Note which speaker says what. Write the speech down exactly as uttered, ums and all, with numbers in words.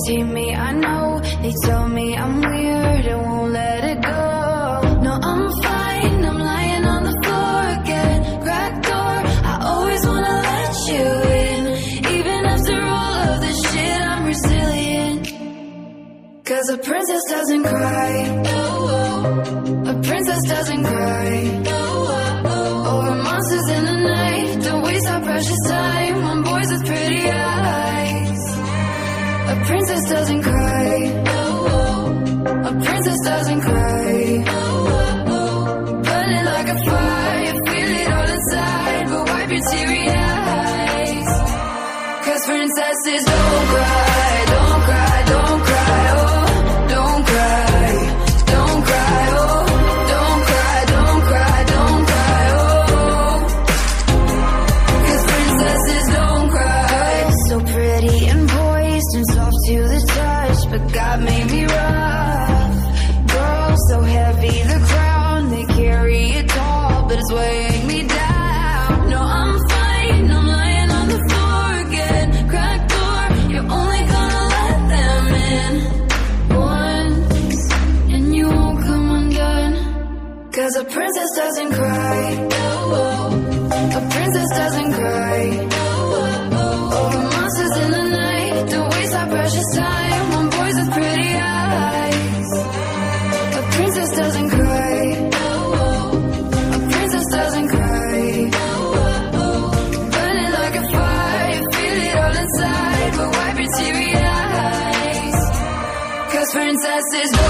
Speaker 1: hate me, I know. They tell me I'm weird and won't let it go. No, I'm fine, I'm lying on the floor again. Cracked door, I always wanna let you in. Even after all of this shit, I'm resilient. Cause a princess doesn't cry. A princess doesn't cry. Over monsters in the night, don't waste our precious time on boys with pretty eyes. A princess doesn't cry. A princess doesn't cry. Burning like a fire, feel it all inside, but wipe your teary eyes. Cause princesses don't cry, don't cry, don't cry, oh. Don't cry, don't cry, oh. Don't cry, don't cry, don't cry, oh. Cause princesses don't cry. So pretty and poised and soft to the touch, but God made me rough. Girls so heavy, the crown they carry it tall, but it's weighing me down. No, I'm fine, I'm lying on the floor again. Cracked door, you're only gonna let them in once, and you won't come undone. Cause a princess doesn't cry. A princess doesn't cry. Over monsters in the night, don't waste our precious time on boys with pretty eyes. A princess doesn't cry. A princess doesn't cry. Burning like a fire, feel it all inside, but wipe your teary eyes. Cause princesses